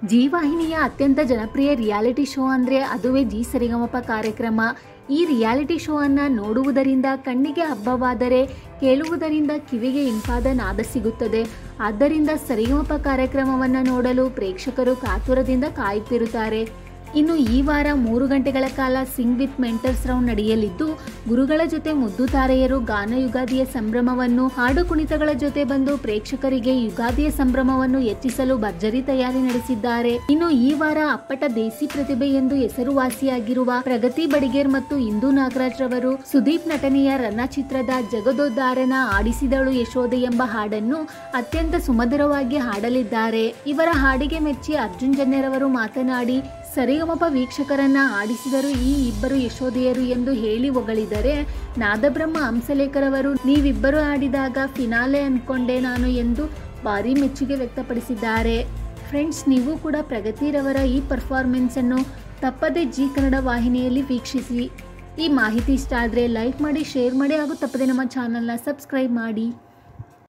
G ವಾಹಿನಿಯ ಅತ್ಯಂತ ಜನಪ್ರಿಯ ರಿಯಾಲಿಟಿ ಶೋ ಅಂದರೆ ಅದುವೇ ಜಿ ಸರಿಗಮಪ ಕಾರ್ಯಕ್ರಮ. ಈ ರಿಯಾಲಿಟಿ ಶೋ ಅನ್ನು ನೋಡುವುದರಿಂದ ಕಣ್ಣಿಗೆ ಹಬ್ಬವಾದರೆ ಕೇಳುವುದರಿಂದ ಕಿವಿಗೆ ಇಂಪಾದ ನಾದ ಸಿಗುತ್ತದೆ. ಆದ್ದರಿಂದ ಸರಿಗಮಪ ಕಾರ್ಯಕ್ರಮವನ್ನು ನೋಡಲು ಪ್ರೇಕ್ಷಕರು ಕಾತುರದಿಂದ ಕಾಯುತ್ತಿರುತ್ತಾರೆ. ಇನ್ನು ಈ ವಾರ 3 ಗಂಟೆಗಳ ಕಾಲ ಸಿಂಗ್ ವಿತ್ ಮೆಂಟರ್ಸ್ ರೌಂಡ್ ನಡೆಯಲಿದ್ದು, ಗುರುಗಳ ಜೊತೆ ಮುದ್ದು ತಾರೆಯರು ಗಾನ ಯುಗಾದಿಯ ಸಂಭ್ರಮವನ್ನು ಹಾಡು ಕುಣಿತಗಳ ಜೊತೆ ಬಂದು ಪ್ರೇಕ್ಷಕರಿಗೆ ಯುಗಾದಿಯ ಸಂಭ್ರಮವನ್ನು ಹೆಚ್ಚಿಸಲು ಭರ್ಜರಿ ತಯಾರಿ ನಡೆಸಿದ್ದಾರೆ. ಇನ್ನು ಈ ವಾರ ಅಪ್ಪಟ ದೇಸಿ ಪ್ರತಿಭೆ ಎಂದು ಹೆಸರುವಾಸಿಯಾಗಿರುವ ಪ್ರಗತಿ ಬಡಿಗೇರ್ ಮತ್ತು ಇಂದು ನಾಗರಾಜ್ ರವರು ಸುದೀಪ್ ನಟನೆಯ ರನ್ನ ಚಿತ್ರದ ಜಗದೋದ್ಧಾರನ ಆಡಿಸಿದಳು ಯಶೋದೆ ಎಂಬ ಹಾಡನ್ನು ಅತ್ಯಂತ ಸುಮಧುರವಾಗಿ ಹಾಡಲಿದ್ದಾರೆ. ಇವರ ಹಾಡಿಗೆ ಮೆಚ್ಚಿ ಅರ್ಜುನ್ ಜನ್ಯರವರು ಮಾತನಾಡಿ, ಸರಿಗಮಪ ವೀಕ್ಷಕರನ್ನ ಆಡಿಸಿದರು ಈ ಇಬ್ಬರು ಯಶೋದೆಯರು ಎಂದು ಹೇಳಿ ಹೊಗಳಿದರೆ, ನಾದಬ್ರಹ್ಮ ಹಂಸಲೇಖರವರು ನೀವಿಬ್ಬರು ಆಡಿದಾಗ ಫಿನಾಲೆ ಅನ್ಕೊಂಡೆ ನಾನು ಎಂದು ಭಾರಿ ಮೆಚ್ಚುಗೆ ವ್ಯಕ್ತಪಡಿಸಿದ್ದಾರೆ. ಫ್ರೆಂಡ್ಸ್, ನೀವು ಕೂಡ ಪ್ರಗತಿರವರ ಈ ಪರ್ಫಾರ್ಮೆನ್ಸ್ ಅನ್ನು ತಪ್ಪದೆ ಜಿ ಕನ್ನಡ ವಾಹಿನಿಯಲ್ಲಿ ವೀಕ್ಷಿಸಿ. ಈ ಮಾಹಿತಿ ಇಷ್ಟ ಆದರೆ ಲೈಕ್ ಮಾಡಿ, ಶೇರ್ ಮಾಡಿ ಹಾಗೂ ತಪ್ಪದೆ ನಮ್ಮ ಚಾನಲ್ನ ಸಬ್ಸ್ಕ್ರೈಬ್ ಮಾಡಿ.